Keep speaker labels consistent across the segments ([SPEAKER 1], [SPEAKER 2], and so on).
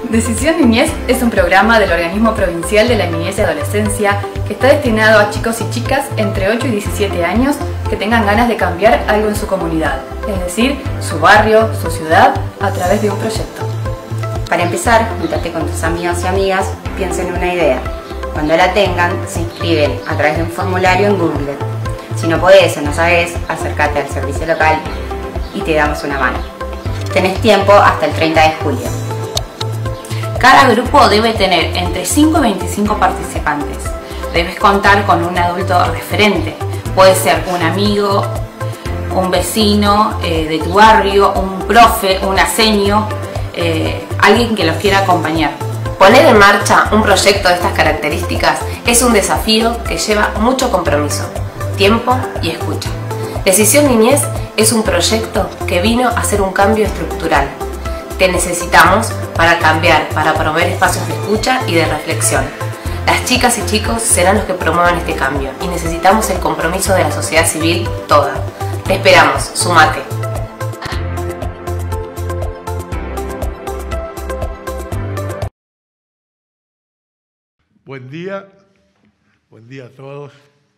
[SPEAKER 1] Decisión Niñez es un programa del Organismo Provincial de la Niñez y Adolescencia que está destinado a chicos y chicas entre 8 y 17 años que tengan ganas de cambiar algo en su comunidad, es decir, su barrio, su ciudad, a través de un proyecto.
[SPEAKER 2] Para empezar, juntate con tus amigos y amigas, piensen en una idea. Cuando la tengan, se inscriben a través de un formulario en Google. Si no podés o no sabés, acércate al servicio local y te damos una mano. Tenés tiempo hasta el 30 de julio.
[SPEAKER 3] Cada grupo debe tener entre 5 y 25 participantes. Debes contar con un adulto referente. Puede ser un amigo, un vecino de tu barrio, un profe, un aseño, alguien que los quiera acompañar.
[SPEAKER 4] Poner en marcha un proyecto de estas características es un desafío que lleva mucho compromiso, tiempo y escucha. Decisión Niñez es un proyecto que vino a hacer un cambio estructural. Te necesitamos para cambiar, para promover espacios de escucha y de reflexión. Las chicas y chicos serán los que promuevan este cambio y necesitamos el compromiso de la sociedad civil toda. Te esperamos, sumate.
[SPEAKER 5] Buen día a todos.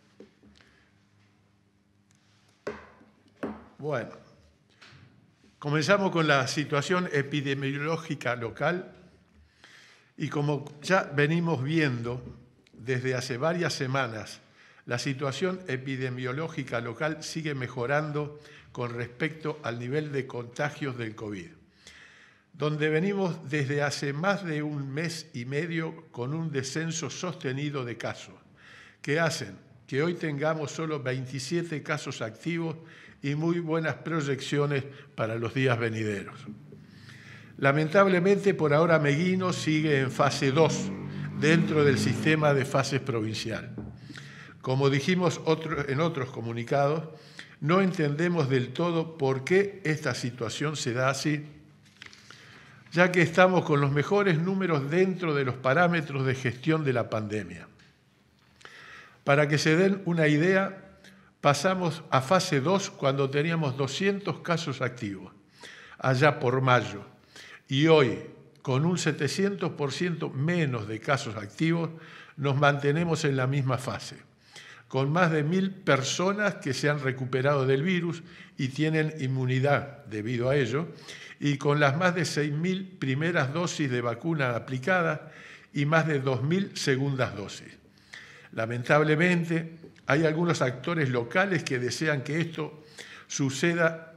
[SPEAKER 5] Bueno, comenzamos con la situación epidemiológica local y como ya venimos viendo desde hace varias semanas, la situación epidemiológica local sigue mejorando con respecto al nivel de contagios del COVID, donde venimos desde hace más de un mes y medio con un descenso sostenido de casos, que hacen que hoy tengamos solo 27 casos activos y muy buenas proyecciones para los días venideros. Lamentablemente, por ahora Meguino sigue en fase 2 dentro del sistema de fases provincial. Como dijimos en otros comunicados, no entendemos del todo por qué esta situación se da así, ya que estamos con los mejores números dentro de los parámetros de gestión de la pandemia. Para que se den una idea, pasamos a fase 2 cuando teníamos 200 casos activos, allá por mayo, y hoy, con un 700% menos de casos activos, nos mantenemos en la misma fase, con más de 1000 personas que se han recuperado del virus y tienen inmunidad debido a ello, y con las más de 6000 primeras dosis de vacuna aplicadas y más de 2000 segundas dosis. Lamentablemente, hay algunos actores locales que desean que esto suceda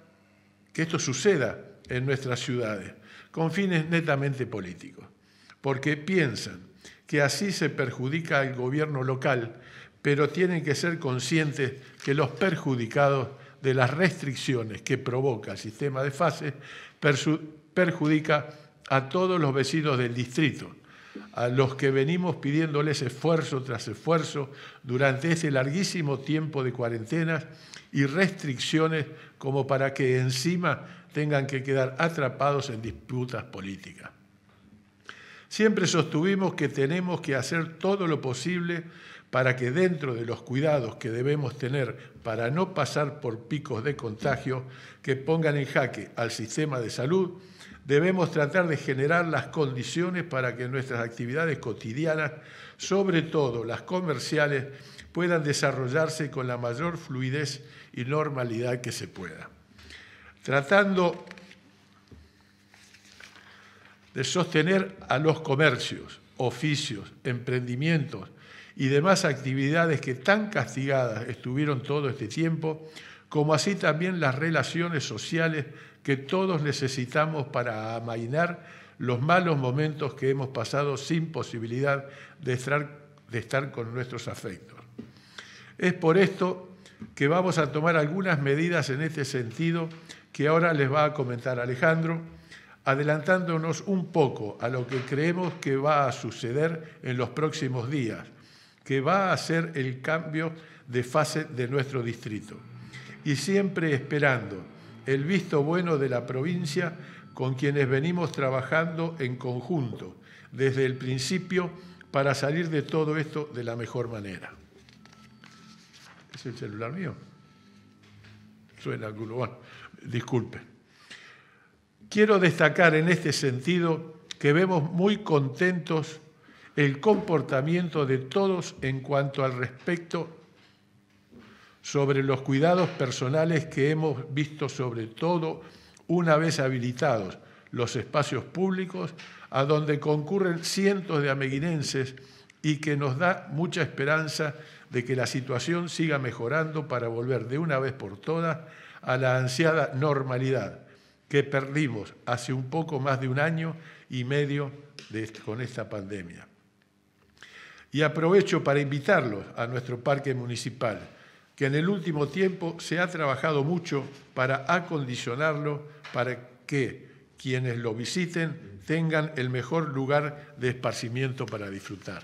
[SPEAKER 5] en nuestras ciudades, con fines netamente políticos, porque piensan que así se perjudica al gobierno local, pero tienen que ser conscientes que los perjudicados de las restricciones que provoca el sistema de fases perjudica a todos los vecinos del distrito, a los que venimos pidiéndoles esfuerzo tras esfuerzo durante este larguísimo tiempo de cuarentenas y restricciones como para que encima tengan que quedar atrapados en disputas políticas. Siempre sostuvimos que tenemos que hacer todo lo posible para que dentro de los cuidados que debemos tener para no pasar por picos de contagio que pongan en jaque al sistema de salud, debemos tratar de generar las condiciones para que nuestras actividades cotidianas, sobre todo las comerciales, puedan desarrollarse con la mayor fluidez y normalidad que se pueda. Tratando de sostener a los comercios, oficios, emprendimientos y demás actividades que tan castigadas estuvieron todo este tiempo, como así también las relaciones sociales que todos necesitamos para amainar los malos momentos que hemos pasado sin posibilidad de estar con nuestros afectos. Es por esto que vamos a tomar algunas medidas en este sentido que ahora les va a comentar Alejandro, adelantándonos un poco a lo que creemos que va a suceder en los próximos días, que va a ser el cambio de fase de nuestro distrito. Y siempre esperando el visto bueno de la provincia con quienes venimos trabajando en conjunto desde el principio para salir de todo esto de la mejor manera. ¿Es el celular mío? Suena alguno. Bueno, disculpen. Quiero destacar en este sentido que vemos muy contentos el comportamiento de todos en cuanto al respecto sobre los cuidados personales que hemos visto, sobre todo una vez habilitados los espacios públicos a donde concurren cientos de ameguinenses y que nos da mucha esperanza de que la situación siga mejorando para volver de una vez por todas a la ansiada normalidad que perdimos hace un poco más de 1 año y medio con esta pandemia. Y aprovecho para invitarlos a nuestro parque municipal, que en el último tiempo se ha trabajado mucho para acondicionarlo para que quienes lo visiten tengan el mejor lugar de esparcimiento para disfrutar.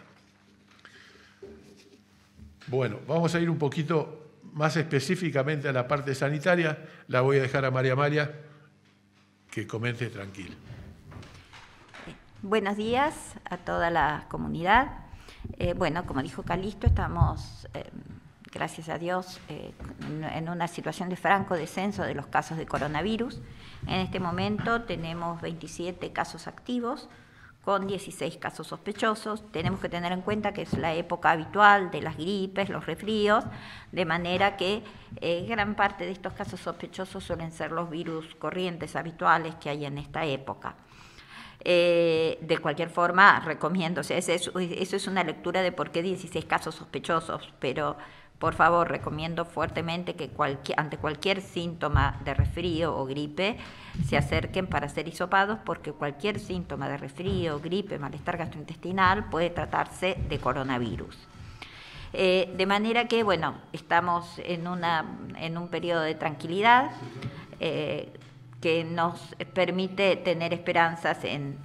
[SPEAKER 5] Bueno, vamos a ir un poquito más específicamente a la parte sanitaria. La voy a dejar a María Amalia que comente tranquila.
[SPEAKER 6] Buenos días a toda la comunidad. Bueno, como dijo Calixto, estamos, gracias a Dios, en una situación de franco descenso de los casos de coronavirus. En este momento tenemos 27 casos activos, con 16 casos sospechosos. Tenemos que tener en cuenta que es la época habitual de las gripes, los resfríos, de manera que gran parte de estos casos sospechosos suelen ser los virus corrientes habituales que hay en esta época. De cualquier forma, recomiendo, o sea, eso es una lectura de por qué 16 casos sospechosos, pero por favor, recomiendo fuertemente que ante cualquier síntoma de resfrío o gripe se acerquen para ser hisopados, porque cualquier síntoma de resfrío, gripe, malestar gastrointestinal puede tratarse de coronavirus. De manera que, bueno, estamos en un periodo de tranquilidad que nos permite tener esperanzas en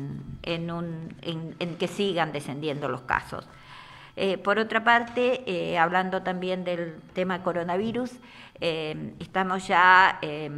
[SPEAKER 6] que sigan descendiendo los casos. Por otra parte, hablando también del tema coronavirus, estamos ya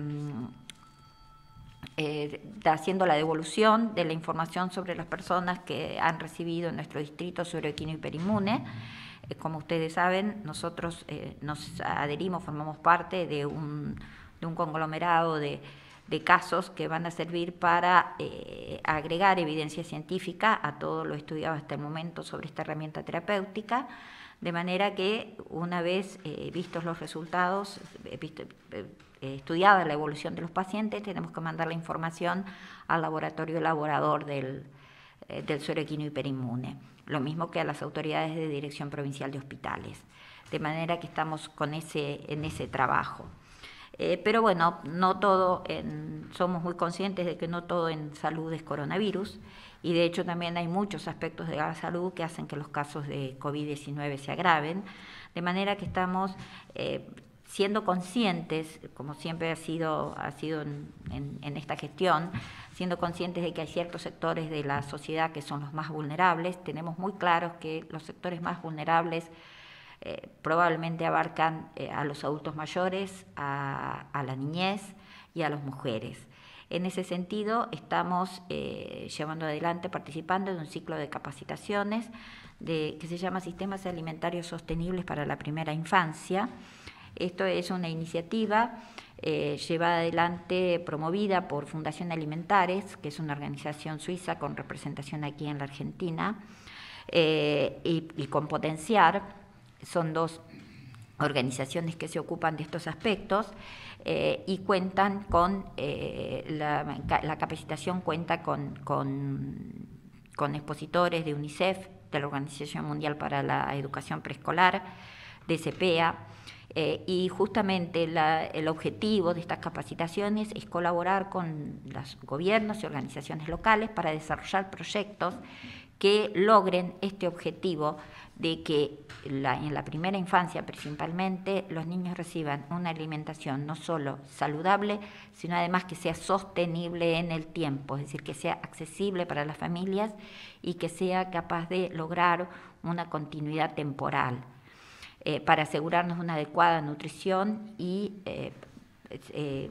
[SPEAKER 6] haciendo la devolución de la información sobre las personas que han recibido en nuestro distrito suero-equino hiperinmune. Como ustedes saben, nosotros nos adherimos, formamos parte de un conglomerado de casos que van a servir para agregar evidencia científica a todo lo estudiado hasta el momento sobre esta herramienta terapéutica, de manera que una vez vistos los resultados, estudiada la evolución de los pacientes, tenemos que mandar la información al laboratorio elaborador del suero-equino hiperinmune, lo mismo que a las autoridades de Dirección Provincial de Hospitales, de manera que estamos en ese trabajo. Pero bueno, no todo somos muy conscientes de que no todo en salud es coronavirus, y de hecho también hay muchos aspectos de la salud que hacen que los casos de COVID-19 se agraven, de manera que estamos siendo conscientes, como siempre ha sido en esta gestión, siendo conscientes de que hay ciertos sectores de la sociedad que son los más vulnerables. Tenemos muy claros que los sectores más vulnerables probablemente abarcan a los adultos mayores, a la niñez y a las mujeres. En ese sentido, estamos llevando adelante, participando de un ciclo de capacitaciones que se llama Sistemas Alimentarios Sostenibles para la Primera Infancia. Esto es una iniciativa llevada adelante, promovida por Fundación Alimentares, que es una organización suiza con representación aquí en la Argentina, y con Potenciar. Son dos organizaciones que se ocupan de estos aspectos y cuentan con, la capacitación cuenta con expositores de UNICEF, de la Organización Mundial para la Educación Preescolar, de CEPEA, y justamente el objetivo de estas capacitaciones es colaborar con los gobiernos y organizaciones locales para desarrollar proyectos que logren este objetivo de que en la primera infancia principalmente los niños reciban una alimentación no solo saludable, sino además que sea sostenible en el tiempo, es decir, que sea accesible para las familias y que sea capaz de lograr una continuidad temporal para asegurarnos una adecuada nutrición y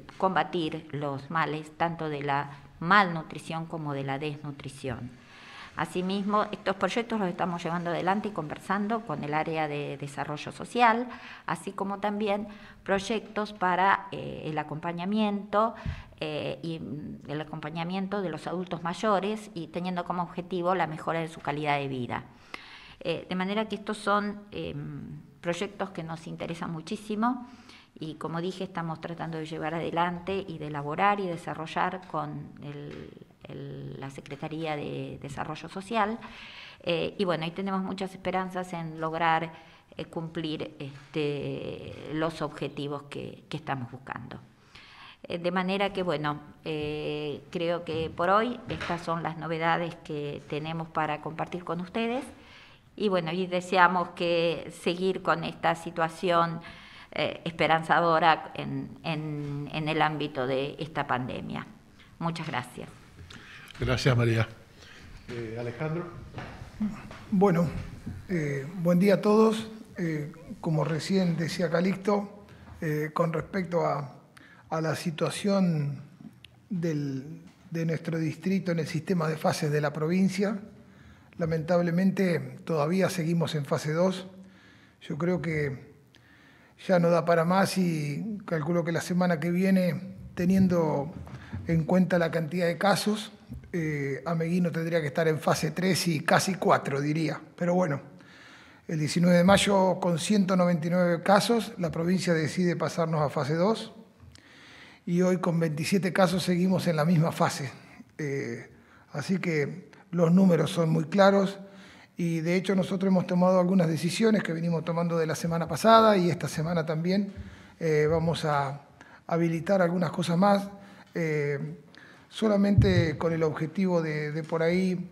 [SPEAKER 6] combatir los males tanto de la malnutrición como de la desnutrición. Asimismo, estos proyectos los estamos llevando adelante y conversando con el área de desarrollo social, así como también proyectos para el acompañamiento y el acompañamiento de los adultos mayores y teniendo como objetivo la mejora de su calidad de vida. De manera que estos son proyectos que nos interesan muchísimo y, como dije, estamos tratando de llevar adelante y de elaborar y desarrollar con la Secretaría de Desarrollo Social. Y bueno, ahí tenemos muchas esperanzas en lograr cumplir los objetivos que estamos buscando. De manera que, bueno, creo que por hoy estas son las novedades que tenemos para compartir con ustedes. Y bueno, y deseamos que seguir con esta situación esperanzadora en el ámbito de esta pandemia. Muchas gracias.
[SPEAKER 5] Gracias, María. Alejandro.
[SPEAKER 7] Bueno, buen día a todos. Como recién decía Calixto, con respecto a la situación de nuestro distrito en el sistema de fases de la provincia, lamentablemente todavía seguimos en fase 2. Yo creo que ya no da para más y calculo que la semana que viene, teniendo en cuenta la cantidad de casos, Ameguino tendría que estar en fase 3 y casi 4, diría. Pero bueno, el 19 de mayo, con 199 casos, la provincia decide pasarnos a fase 2 y hoy con 27 casos seguimos en la misma fase. Así que los números son muy claros y de hecho nosotros hemos tomado algunas decisiones que venimos tomando de la semana pasada y esta semana también vamos a habilitar algunas cosas más, solamente con el objetivo de por ahí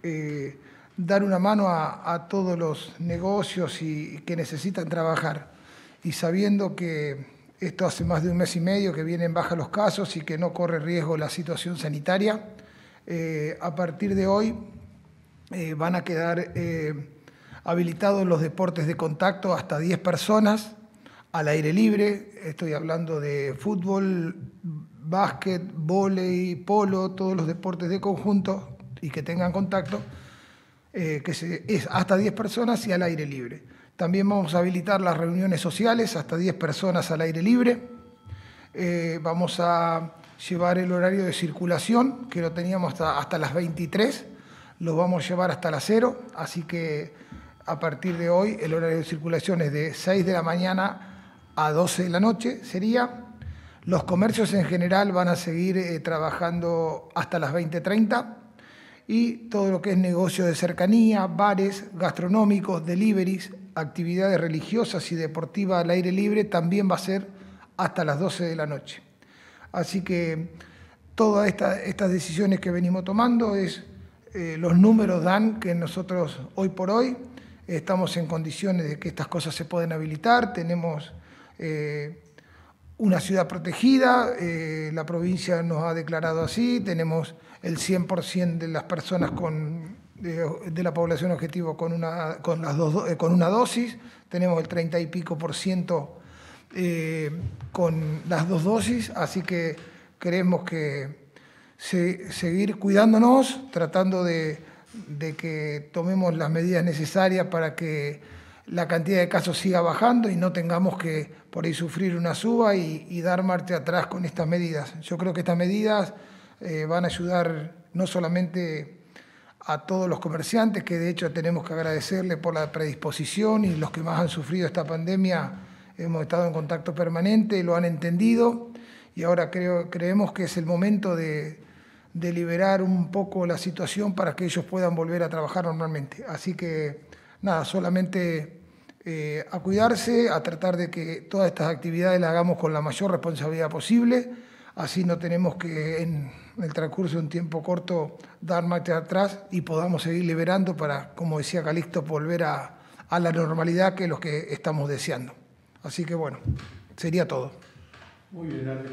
[SPEAKER 7] dar una mano a todos los negocios y que necesitan trabajar. Y sabiendo que esto hace más de un mes y medio que vienen baja los casos y que no corre riesgo la situación sanitaria, a partir de hoy van a quedar habilitados los deportes de contacto hasta 10 personas al aire libre. Estoy hablando de fútbol, básquet, vóley, polo, todos los deportes de conjunto y que tengan contacto, es hasta 10 personas y al aire libre. También vamos a habilitar las reuniones sociales hasta 10 personas al aire libre. Vamos a llevar el horario de circulación, que lo teníamos hasta las 23, lo vamos a llevar hasta las 0, así que a partir de hoy el horario de circulación es de 6 de la mañana a 12 de la noche, sería. Los comercios en general van a seguir trabajando hasta las 20:30 y todo lo que es negocio de cercanía, bares, gastronómicos, deliveries, actividades religiosas y deportivas al aire libre también va a ser hasta las 12 de la noche. Así que todas estas decisiones que venimos tomando, los números dan que nosotros hoy por hoy estamos en condiciones de que estas cosas se pueden habilitar. Tenemos una ciudad protegida, la provincia nos ha declarado así, tenemos el 100% de las personas de la población objetivo con una dosis, tenemos el 30 y pico % con las 2 dosis, así que creemos que seguir cuidándonos, tratando de que tomemos las medidas necesarias para que la cantidad de casos siga bajando y no tengamos que por ahí sufrir una suba y dar marcha atrás con estas medidas. Yo creo que estas medidas van a ayudar no solamente a todos los comerciantes, que de hecho tenemos que agradecerle por la predisposición y los que más han sufrido esta pandemia, hemos estado en contacto permanente, lo han entendido y ahora creemos que es el momento de liberar un poco la situación para que ellos puedan volver a trabajar normalmente. Así que nada, solamente a cuidarse, a tratar de que todas estas actividades las hagamos con la mayor responsabilidad posible, así no tenemos que en el transcurso de un tiempo corto dar marcha atrás y podamos seguir liberando para, como decía Calixto, volver a la normalidad que es lo que estamos deseando. Así que bueno, sería todo.
[SPEAKER 5] Muy bien, Ale.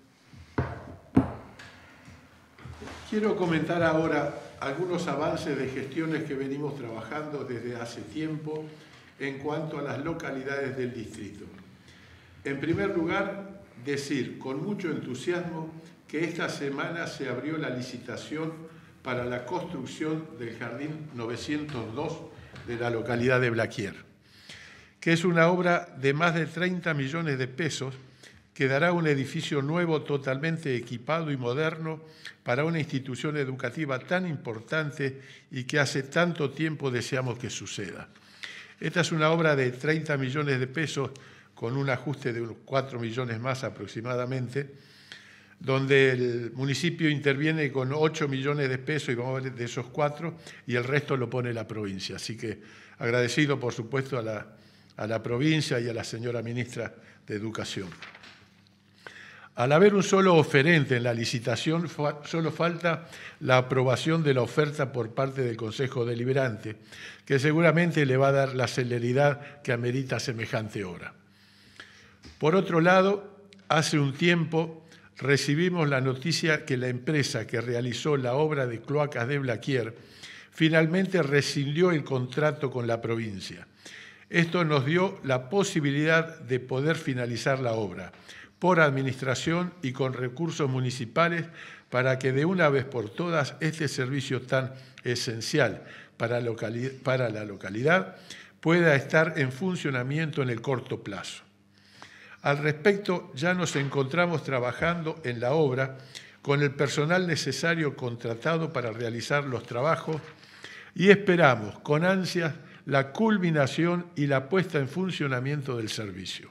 [SPEAKER 5] Quiero comentar ahora algunos avances de gestiones que venimos trabajando desde hace tiempo en cuanto a las localidades del distrito. En primer lugar, decir con mucho entusiasmo que esta semana se abrió la licitación para la construcción del Jardín 902 de la localidad de Blaquier, que es una obra de más de 30 millones de pesos que dará un edificio nuevo totalmente equipado y moderno para una institución educativa tan importante y que hace tanto tiempo deseamos que suceda. Esta es una obra de 30 millones de pesos con un ajuste de unos 4 millones más aproximadamente, donde el municipio interviene con 8 millones de pesos y vamos a ver de esos 4 y el resto lo pone la provincia. Así que agradecido, por supuesto, a la provincia y a la señora ministra de Educación. Al haber un solo oferente en la licitación, solo falta la aprobación de la oferta por parte del Consejo Deliberante, que seguramente le va a dar la celeridad que amerita semejante obra. Por otro lado, hace un tiempo recibimos la noticia que la empresa que realizó la obra de cloacas de Blaquier finalmente rescindió el contrato con la provincia. Esto nos dio la posibilidad de poder finalizar la obra por administración y con recursos municipales para que de una vez por todas este servicio tan esencial para la localidad pueda estar en funcionamiento en el corto plazo. Al respecto, ya nos encontramos trabajando en la obra con el personal necesario contratado para realizar los trabajos y esperamos con ansias la culminación y la puesta en funcionamiento del servicio.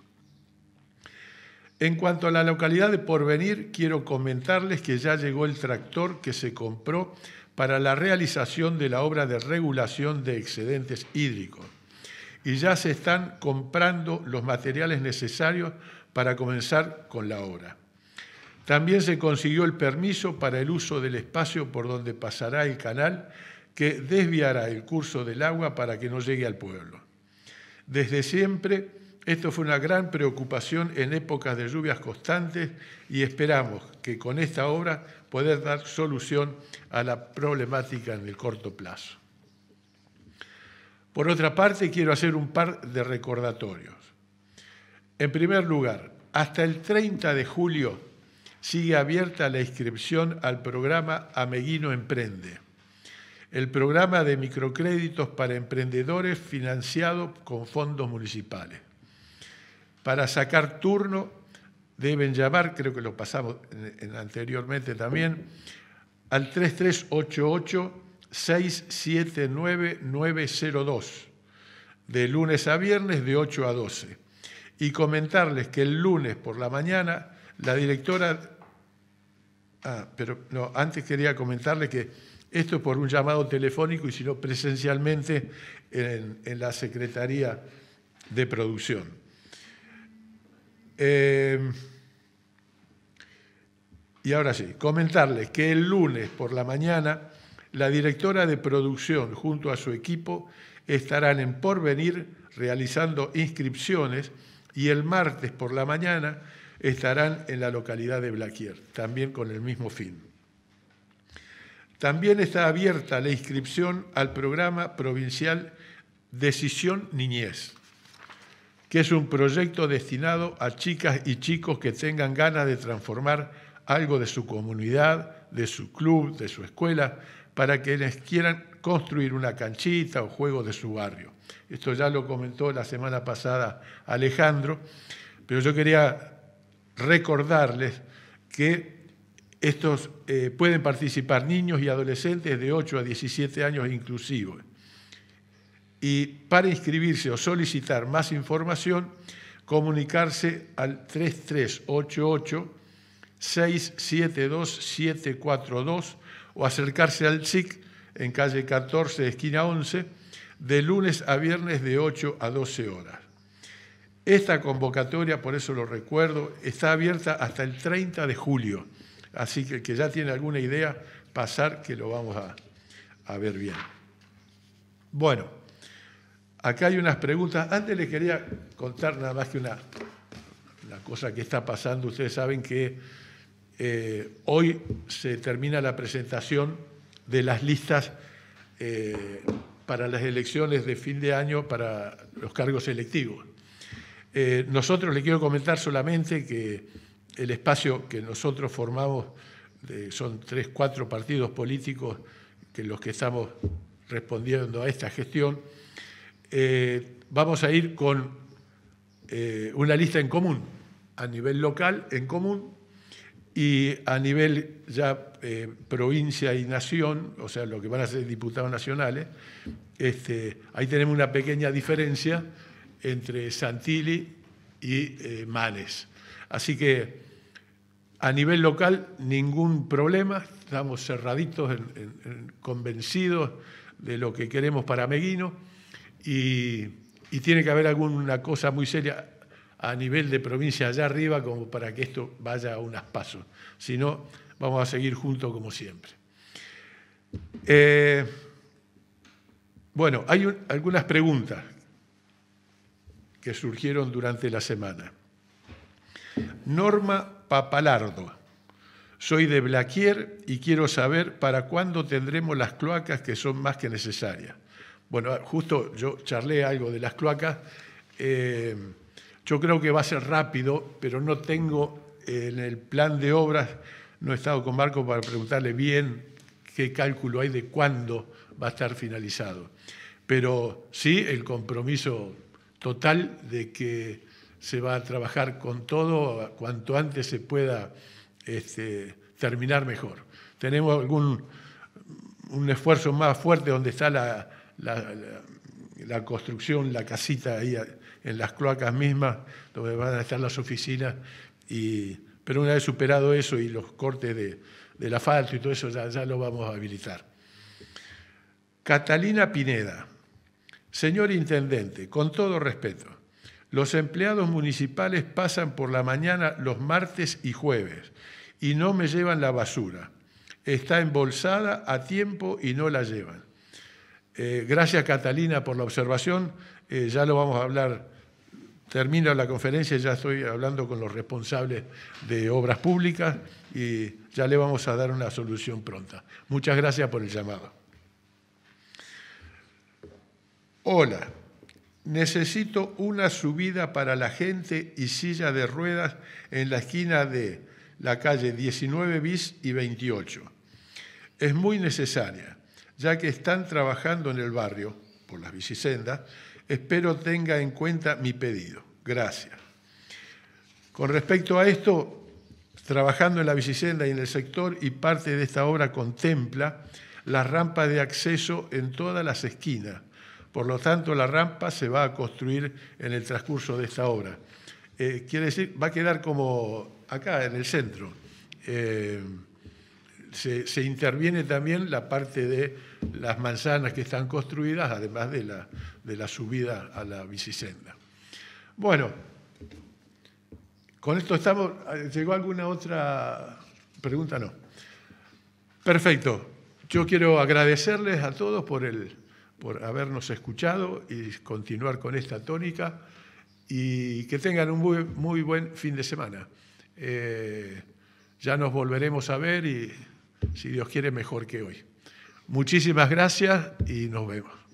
[SPEAKER 5] En cuanto a la localidad de Porvenir, quiero comentarles que ya llegó el tractor que se compró para la realización de la obra de regulación de excedentes hídricos y ya se están comprando los materiales necesarios para comenzar con la obra. También se consiguió el permiso para el uso del espacio por donde pasará el canal que desviará el curso del agua para que no llegue al pueblo. Desde siempre, esto fue una gran preocupación en épocas de lluvias constantes y esperamos que con esta obra poder dar solución a la problemática en el corto plazo. Por otra parte, quiero hacer un par de recordatorios. En primer lugar, hasta el 30 de julio sigue abierta la inscripción al programa Ameguino Emprende, el programa de microcréditos para emprendedores financiado con fondos municipales. Para sacar turno deben llamar, creo que lo pasamos anteriormente también, al 3388-679-902, de lunes a viernes de 8 a 12. Y comentarles que el lunes por la mañana la directora... antes quería comentarles que esto es por un llamado telefónico y si no presencialmente en la Secretaría de Producción. Y ahora sí, comentarles que el lunes por la mañana la directora de producción junto a su equipo estarán en Porvenir realizando inscripciones y el martes por la mañana estarán en la localidad de Blaquier, también con el mismo fin. También está abierta la inscripción al programa provincial Decisión Niñez, que es un proyecto destinado a chicas y chicos que tengan ganas de transformar algo de su comunidad, de su club, de su escuela, para quienes quieran construir una canchita o juegos de su barrio. Esto ya lo comentó la semana pasada Alejandro, pero yo quería recordarles que estos pueden participar niños y adolescentes de 8 a 17 años inclusivos. Y para inscribirse o solicitar más información, comunicarse al 3388-672-742 o acercarse al SIC en calle 14, esquina 11, de lunes a viernes de 8 a 12 horas. Esta convocatoria, por eso lo recuerdo, está abierta hasta el 30 de julio, así que el que ya tiene alguna idea, pasar que lo vamos a ver bien. Bueno, acá hay unas preguntas. Antes les quería contar nada más que una cosa que está pasando. Ustedes saben que hoy se termina la presentación de las listas para las elecciones de fin de año para los cargos electivos. Nosotros les quiero comentar solamente que el espacio que nosotros formamos, son 3, 4 partidos políticos que los que estamos respondiendo a esta gestión, vamos a ir con una lista en común, a nivel local en común y a nivel ya provincia y nación, o sea, lo que van a ser diputados nacionales. Ahí tenemos una pequeña diferencia entre Santilli y Manes. Así que a nivel local ningún problema, estamos cerraditos, convencidos de lo que queremos para Meguino y tiene que haber alguna cosa muy seria a nivel de provincia allá arriba como para que esto vaya a unas pasos. Si no, vamos a seguir juntos como siempre. Bueno, hay algunas preguntas que surgieron durante la semana. Norma Papalardo. Soy de Blaquier y quiero saber para cuándo tendremos las cloacas que son más que necesarias. Bueno, justo yo charlé algo de las cloacas. Yo creo que va a ser rápido, pero no tengo en el plan de obras, no he estado con Marco para preguntarle bien qué cálculo hay de cuándo va a estar finalizado. Pero sí el compromiso total de que se va a trabajar con todo, cuanto antes se pueda terminar mejor. Tenemos un esfuerzo más fuerte donde está la construcción, la casita ahí en las cloacas mismas, donde van a estar las oficinas, pero una vez superado eso y los cortes del asfalto y todo eso, ya lo vamos a habilitar. Catalina Pineda. Señor Intendente, con todo respeto, los empleados municipales pasan por la mañana los martes y jueves y no me llevan la basura. Está embolsada a tiempo y no la llevan. Gracias, Catalina, por la observación. Ya lo vamos a hablar. Termino la conferencia, ya estoy hablando con los responsables de obras públicas y ya le vamos a dar una solución pronta. Muchas gracias por el llamado. Hola, necesito una subida para la gente y silla de ruedas en la esquina de la calle 19 bis y 28. Es muy necesaria, ya que están trabajando en el barrio, por las bicisendas. Espero tenga en cuenta mi pedido. Gracias. Con respecto a esto, trabajando en la bicisenda y en el sector, y parte de esta obra contempla las rampas de acceso en todas las esquinas. Por lo tanto, la rampa se va a construir en el transcurso de esta obra. Quiere decir, va a quedar como acá, en el centro. Se interviene también la parte de las manzanas que están construidas, además de la subida a la bicisenda. Bueno, con esto estamos. ¿Llegó alguna otra pregunta? No. Perfecto. Yo quiero agradecerles a todos por habernos escuchado y continuar con esta tónica y que tengan un muy buen fin de semana. Ya nos volveremos a ver y, si Dios quiere, mejor que hoy. Muchísimas gracias y nos vemos.